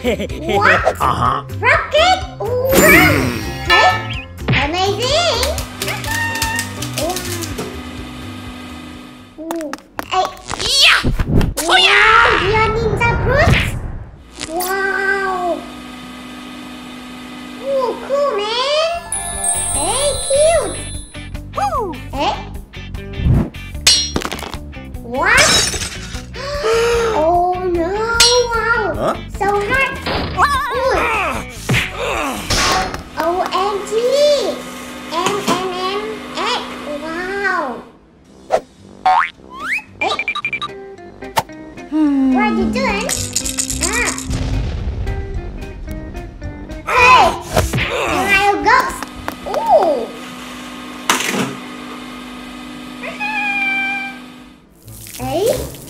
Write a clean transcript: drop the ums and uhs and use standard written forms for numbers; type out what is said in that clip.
What? Rocket? Wow! Hey, amazing! Hey. Yeah! Oh Wow, yeah! your ninja fruits! Wow! Ooh, cool, man! Hey, cute! Hey? What? Oh no! Wow! So hot! Ooh. OMG! X! Wow! Hey! What are you doing? Hey! Wild ghost! Ooh! Hey!